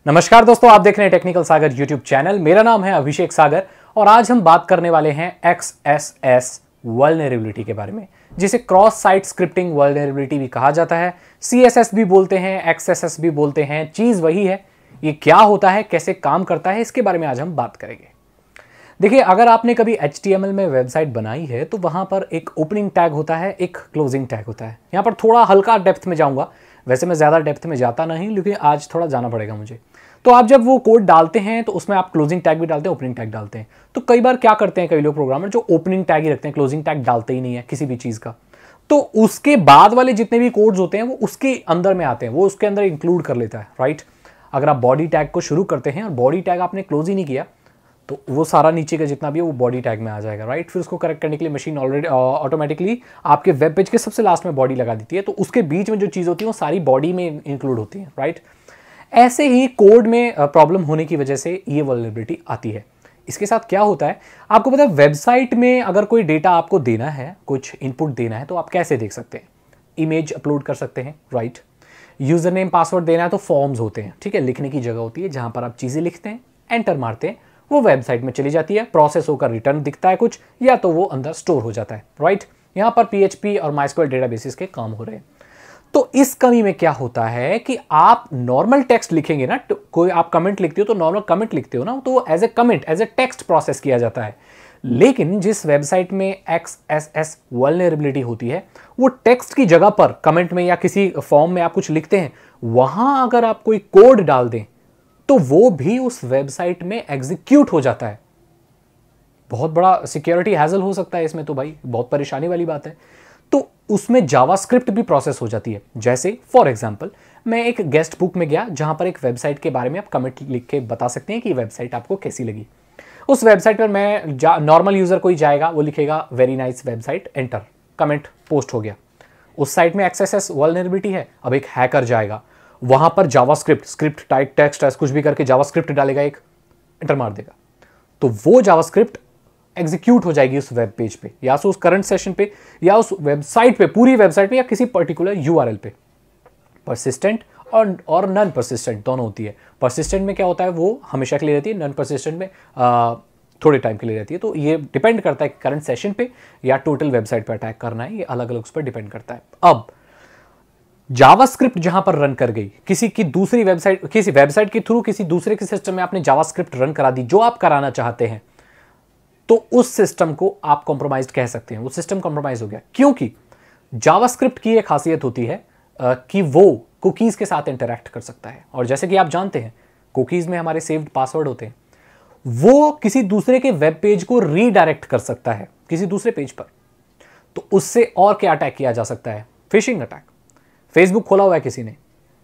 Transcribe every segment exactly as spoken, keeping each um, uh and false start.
नमस्कार दोस्तों, आप देख रहे हैं टेक्निकल सागर यूट्यूब चैनल। मेरा नाम है अभिषेक सागर और आज हम बात करने वाले हैं एक्स एस एस वल्नरेबिलिटी के बारे में, जिसे क्रॉस साइट स्क्रिप्टिंग वल्नरेबिलिटी भी कहा जाता है। सी एस एस भी बोलते हैं, एक्स एस एस भी बोलते हैं। चीज वही है। ये क्या होता है, कैसे काम करता है, इसके बारे में आज हम बात करेंगे। देखिए, अगर आपने कभी एच टी एम एल में वेबसाइट बनाई है तो वहां पर एक ओपनिंग टैग होता है, एक क्लोजिंग टैग होता है। यहां पर थोड़ा हल्का डेप्थ में जाऊंगा, वैसे मैं ज़्यादा डेप्थ में जाता नहीं, लेकिन आज थोड़ा जाना पड़ेगा मुझे। तो आप जब वो कोड डालते हैं तो उसमें आप क्लोजिंग टैग भी डालते हैं, ओपनिंग टैग डालते हैं। तो कई बार क्या करते हैं कई लोग प्रोग्रामर, जो ओपनिंग टैग ही रखते हैं, क्लोजिंग टैग डालते ही नहीं है किसी भी चीज़ का। तो उसके बाद वाले जितने भी कोड्स होते हैं वो उसके अंदर में आते हैं, वो उसके अंदर इंक्लूड कर लेता है, राइट। अगर आप बॉडी टैग को शुरू करते हैं और बॉडी टैग आपने क्लोज ही नहीं किया तो वो सारा नीचे का जितना भी है वो बॉडी टैग में आ जाएगा, राइट। फिर उसको करेक्ट करने के लिए मशीन ऑलरेडी ऑटोमेटिकली आपके वेब पेज के सबसे लास्ट में बॉडी लगा देती है, तो उसके बीच में जो चीज़ होती है वो सारी बॉडी में इंक्लूड होती है, राइट। ऐसे ही कोड में प्रॉब्लम होने की वजह से ये वल्नरेबिलिटी आती है। इसके साथ क्या होता है आपको पता है, वेबसाइट में अगर कोई डेटा आपको देना है, कुछ इनपुट देना है, तो आप कैसे देख सकते हैं? इमेज अपलोड कर सकते हैं, राइट। यूजर नेम पासवर्ड देना है तो फॉर्म्स होते हैं, ठीक है, लिखने की जगह होती है जहां पर आप चीज़ें लिखते हैं, एंटर मारते हैं, वो वेबसाइट में चली जाती है, प्रोसेस होकर रिटर्न दिखता है कुछ, या तो वो अंदर स्टोर हो जाता है, राइट। यहाँ पर पी एच पी और माइस्क्यूएल डेटाबेसेस के काम हो रहे हैं। तो इस कमी में क्या होता है कि आप नॉर्मल टेक्स्ट लिखेंगे ना, तो कोई आप कमेंट लिखते हो तो नॉर्मल कमेंट लिखते हो ना, तो as a comment, as a text process किया जाता है। लेकिन जिस वेबसाइट में एक्स एस एस वल्नरेबिलिटी होती है, वो टेक्स्ट की जगह पर कमेंट में या किसी फॉर्म में आप कुछ लिखते हैं, वहां अगर आप कोई कोड डाल दें तो वो भी उस वेबसाइट में एग्जीक्यूट हो जाता है। बहुत बड़ा सिक्योरिटी हैजल हो सकता है इसमें, तो भाई बहुत परेशानी वाली बात है। तो उसमें जावास्क्रिप्ट भी प्रोसेस हो जाती है। जैसे फॉर एग्जांपल, मैं एक गेस्ट बुक में गया जहां पर एक वेबसाइट के बारे में आप कमेंट लिख के बता सकते हैं कि वेबसाइट आपको कैसी लगी। उस वेबसाइट पर मैं नॉर्मल यूजर कोई जाएगा, वो लिखेगा very nice website, enter, comment post हो गया। उस साइट में एक्स एस एस वल्नरेबिलिटी है। अब एक हैकर जाएगा, वहां पर जावास्क्रिप्ट, स्क्रिप्ट टाइप टेक्स्ट कुछ भी करके जावास्क्रिप्ट डालेगा, एक एंटर मार देगा, तो वो जावास्क्रिप्ट एग्जीक्यूट हो जाएगी उस वेब पेज पे, या उस करंट सेशन पे, या उस वेबसाइट पे, पूरी वेबसाइट पे, या किसी पर्टिकुलर यूआरएल पे। परसिस्टेंट और और नॉन परसिस्टेंट दोनों होती है। परसिस्टेंट में क्या होता है, वो हमेशा के लिए रहती है, नॉन परसिस्टेंट में आ, थोड़े टाइम के लिए रहती है। तो ये डिपेंड करता है करंट सेशन पे या टोटल वेबसाइट पे अटैक करना है, ये अलग अलग उस पर डिपेंड करता है। अब जावास्क्रिप्ट जहां पर रन कर गई, किसी की दूसरी वेबसाइट, किसी वेबसाइट के थ्रू किसी दूसरे के सिस्टम में आपने जावास्क्रिप्ट रन करा दी, जो आप कराना चाहते हैं, तो उस सिस्टम को आप कॉम्प्रोमाइज कह सकते हैं। वो सिस्टम कॉम्प्रोमाइज हो गया, क्योंकि जावास्क्रिप्ट की एक खासियत होती है आ, कि वो कुकीज के साथ इंटरैक्ट कर सकता है। और जैसे कि आप जानते हैं, कुकीज में हमारे सेव्ड पासवर्ड होते हैं, वो किसी दूसरे के वेब पेज को रीडायरेक्ट कर सकता है किसी दूसरे पेज पर। तो उससे और क्या अटैक किया जा सकता है? Phishing attack. फेसबुक खोला हुआ है किसी ने,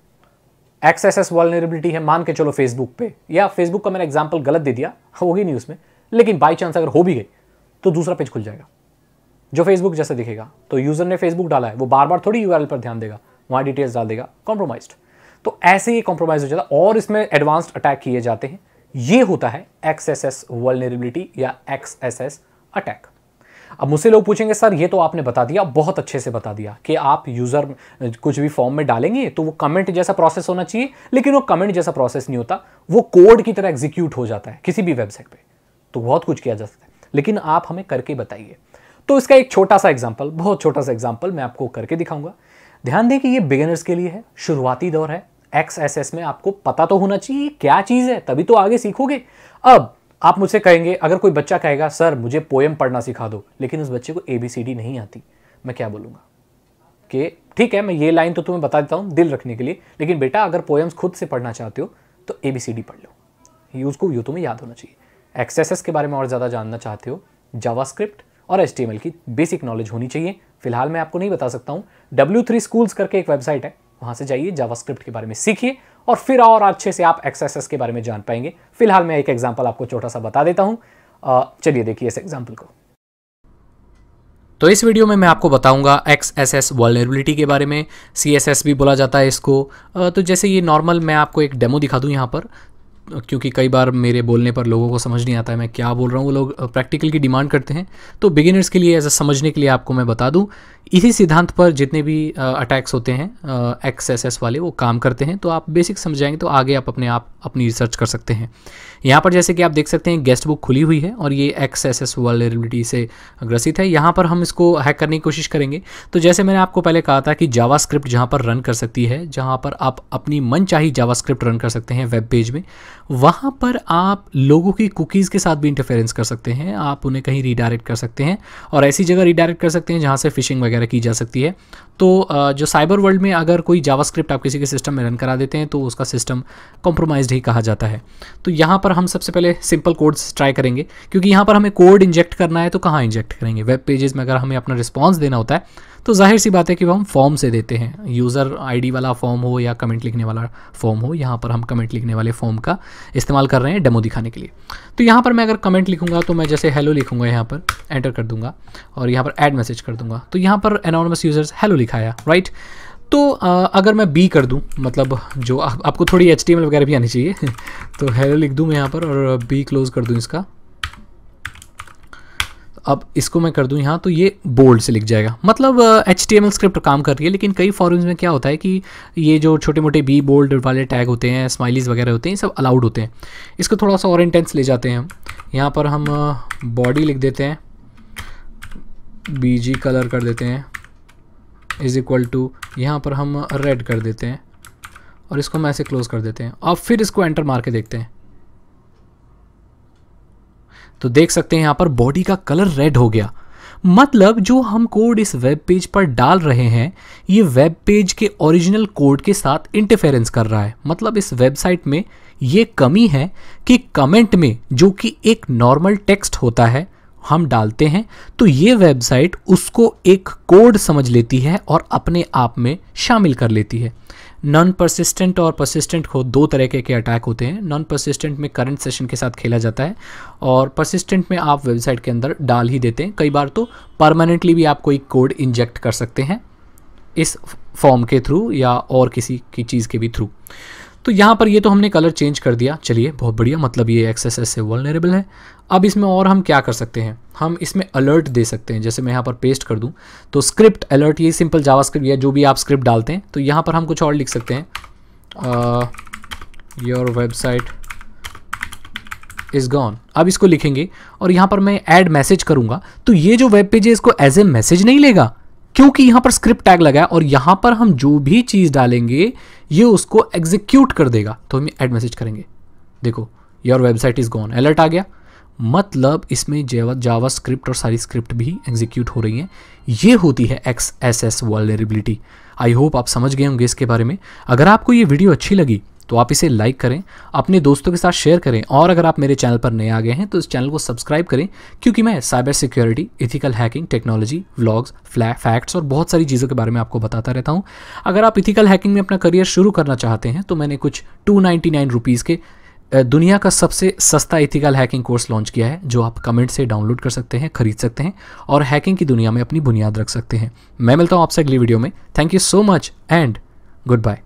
एक्स एस एस वल्नरेबिलिटी है, मान के चलो फेसबुक पे, या फेसबुक का मैंने एग्जांपल गलत दे दिया, होगी नहीं उसमें, लेकिन बाई चांस अगर हो भी गई तो दूसरा पेज खुल जाएगा जो फेसबुक जैसा दिखेगा। तो यूजर ने फेसबुक डाला है, वो बार बार थोड़ी यूआरएल पर ध्यान देगा, वहां डिटेल्स डाल देगा, कॉम्प्रोमाइज्ड। तो ऐसे ही कॉम्प्रोमाइज हो जाता है और इसमें एडवांस्ड अटैक किए जाते हैं। ये होता है एक्स एस एस वल्नरेबिलिटी या एक्स एस एस अटैक। अब मुझसे लोग पूछेंगे, सर ये तो आपने बता दिया, बहुत अच्छे से बता दिया कि आप यूजर कुछ भी फॉर्म में डालेंगे तो वो कमेंट जैसा प्रोसेस होना चाहिए, लेकिन वो कमेंट जैसा प्रोसेस नहीं होता, वो कोड की तरह एग्जीक्यूट हो जाता है किसी भी वेबसाइट पे। तो बहुत कुछ किया जा सकता है, लेकिन आप हमें करके बताइए। तो इसका एक छोटा सा एग्जांपल, बहुत छोटा सा एग्जांपल मैं आपको करके दिखाऊंगा। ध्यान दें कि ये बिगिनर्स के लिए है, शुरुआती दौर है। एक्स एस एस में आपको पता तो होना चाहिए क्या चीज है, तभी तो आगे सीखोगे। अब आप मुझसे कहेंगे, अगर कोई बच्चा कहेगा सर मुझे पोएम पढ़ना सिखा दो, लेकिन उस बच्चे को ए बी सी डी नहीं आती, मैं क्या बोलूँगा कि ठीक है, मैं ये लाइन तो तुम्हें बता देता हूँ दिल रखने के लिए, लेकिन बेटा अगर पोएम्स खुद से पढ़ना चाहते हो तो ए बी सी डी पढ़ लो, ये उसको यूँ तुम्हें याद होना चाहिए। एक्स एस एस के बारे में और ज़्यादा जानना चाहते हो, जावास्क्रिप्ट और एच टी एम एल की बेसिक नॉलेज होनी चाहिए। फिलहाल मैं आपको नहीं बता सकता हूँ। डब्ल्यू थ्री स्कूल्स करके एक वेबसाइट है, वहाँ से जाइए, जावास्क्रिप्ट के बारे में सीखिए और फिर और अच्छे से आप एक्स एस एस के बारे में जान पाएंगे। फिलहाल मैं एक एग्जांपल आपको छोटा सा बता देता हूँ, चलिए देखिए इस एग्जांपल को। तो इस वीडियो में मैं आपको बताऊंगा एक्स एस एस वल्नरेबिलिटी के बारे में, सी एस एस भी बोला जाता है इसको। तो जैसे ये नॉर्मल मैं आपको एक डेमो दिखा दूं यहाँ पर, क्योंकि कई बार मेरे बोलने पर लोगों को समझ नहीं आता है मैं क्या बोल रहा हूँ, वो लोग प्रैक्टिकल की डिमांड करते हैं। तो बिगिनर्स के लिए ऐसा समझने के लिए आपको मैं बता दूँ, इसी सिद्धांत पर जितने भी अटैक्स होते हैं एक्स एस एस वाले वो काम करते हैं। तो आप बेसिक समझ जाएंगे तो आगे आप अपने आप अपनी रिसर्च कर सकते हैं। यहाँ पर जैसे कि आप देख सकते हैं गेस्ट बुक खुली हुई है और ये एक्स एस एस वल्नरेबिलिटी से ग्रसित है। यहाँ पर हम इसको हैक करने की कोशिश करेंगे। तो जैसे मैंने आपको पहले कहा था कि जावास्क्रिप्ट जहाँ पर रन कर सकती है, जहाँ पर आप अपनी मनचाही जावास्क्रिप्ट रन कर सकते हैं वेब पेज में, वहाँ पर आप लोगों की कुकीज़ के साथ भी इंटरफेरेंस कर सकते हैं। आप उन्हें कहीं रीडायरेक्ट कर सकते हैं और ऐसी जगह रीडायरेक्ट कर सकते हैं जहाँ से फिशिंग वगैरह की जा सकती है। तो जो साइबर वर्ल्ड में अगर कोई जावास्क्रिप्ट आप किसी के सिस्टम में रन करा देते हैं तो उसका सिस्टम कॉम्प्रोमाइज्ड ही कहा जाता है। तो यहाँ पर हम सबसे पहले सिंपल कोड्स ट्राई करेंगे, क्योंकि यहाँ पर हमें कोड इंजेक्ट करना है। तो कहाँ इंजेक्ट करेंगे? वेब पेजेस में अगर हमें अपना रिस्पॉन्स देना होता है तो जाहिर सी बात है कि वो हम फॉर्म से देते हैं, यूज़र आईडी वाला फॉर्म हो या कमेंट लिखने वाला फॉर्म हो। यहाँ पर हम कमेंट लिखने वाले फॉर्म का इस्तेमाल कर रहे हैं डेमो दिखाने के लिए। तो यहाँ पर मैं अगर कमेंट लिखूंगा तो मैं जैसे हेलो लिखूंगा, यहाँ पर एंटर कर दूंगा और यहाँ पर ऐड मैसेज कर दूंगा। तो यहाँ पर एनोनिमस यूजर्स हेलो लिखाया, राइट। तो आ, अगर मैं बी कर दूं, मतलब जो आ, आपको थोड़ी एच टी एम एल वगैरह भी आनी चाहिए तो हेलो लिख दूं मैं यहाँ पर और बी क्लोज कर दूं इसका। अब इसको मैं कर दूं यहाँ तो ये बोल्ड से लिख जाएगा, मतलब H T M L script काम कर रही है। लेकिन कई फॉरम्स में क्या होता है कि ये जो छोटे मोटे बी बोल्ड वाले टैग होते हैं, स्माइलीज वगैरह होते हैं, ये सब अलाउड होते हैं। इसको थोड़ा सा और इंटेंस ले जाते हैं हम। यहाँ पर हम बॉडी लिख देते हैं, बी जी कलर कर देते हैं इज इक्वल टू, यहाँ पर हम रेड कर देते हैं और इसको हम ऐसे क्लोज कर देते हैं। अब फिर इसको एंटर मार के देखते हैं तो देख सकते हैं यहाँ पर बॉडी का कलर रेड हो गया। मतलब जो हम कोड इस वेब पेज पर डाल रहे हैं ये वेब पेज के ओरिजिनल कोड के साथ इंटरफेरेंस कर रहा है। मतलब इस वेबसाइट में ये कमी है कि कमेंट में जो कि एक नॉर्मल टेक्स्ट होता है हम डालते हैं तो ये वेबसाइट उसको एक कोड समझ लेती है और अपने आप में शामिल कर लेती है। नॉन परसिस्टेंट और परसिस्टेंट को दो तरह के अटैक होते हैं। नॉन परसिस्टेंट में करंट सेशन के साथ खेला जाता है और परसिस्टेंट में आप वेबसाइट के अंदर डाल ही देते हैं। कई बार तो परमानेंटली भी आप कोई कोड इंजेक्ट कर सकते हैं इस फॉर्म के थ्रू या और किसी की चीज़ के भी थ्रू। तो यहाँ पर ये तो हमने कलर चेंज कर दिया, चलिए बहुत बढ़िया, मतलब ये एक्स एस एस से वल्नरेबल है। अब इसमें और हम क्या कर सकते हैं, हम इसमें अलर्ट दे सकते हैं। जैसे मैं यहाँ पर पेस्ट कर दूँ तो स्क्रिप्ट अलर्ट, ये सिंपल जावास्क्रिप्ट या जो भी आप स्क्रिप्ट डालते हैं तो यहाँ पर हम कुछ और लिख सकते हैं, योर वेबसाइट इज़ गॉन। अब इसको लिखेंगे और यहाँ पर मैं ऐड मैसेज करूँगा तो ये जो वेब पेज है इसको एज ए मैसेज नहीं लेगा, क्योंकि यहाँ पर स्क्रिप्ट टैग लगा है और यहाँ पर हम जो भी चीज़ डालेंगे ये उसको एग्जीक्यूट कर देगा। तो हम ऐड मैसेज करेंगे, देखो your website is gone, alert आ गया। मतलब इसमें जावा जावा स्क्रिप्ट और सारी स्क्रिप्ट भी एग्जीक्यूट हो रही हैं। ये होती है X S S vulnerability. I hope आप समझ गए होंगे इसके बारे में। अगर आपको ये वीडियो अच्छी लगी तो आप इसे लाइक करें, अपने दोस्तों के साथ शेयर करें और अगर आप मेरे चैनल पर नए आ गए हैं तो इस चैनल को सब्सक्राइब करें, क्योंकि मैं cyber security, ethical hacking, technology, vlogs, facts और बहुत सारी चीज़ों के बारे में आपको बताता रहता हूं। अगर आप इथिकल हैकिंग में अपना करियर शुरू करना चाहते हैं तो मैंने कुछ टू नाइन्टी नाइन रुपीज़ के दुनिया का सबसे सस्ता इथिकल हैकिंग कोर्स लॉन्च किया है, जो आप कमेंट से डाउनलोड कर सकते हैं, खरीद सकते हैं और हैकिंग की दुनिया में अपनी बुनियाद रख सकते हैं। मैं मिलता हूँ आपसे अगली वीडियो में। Thank you so much and good bye.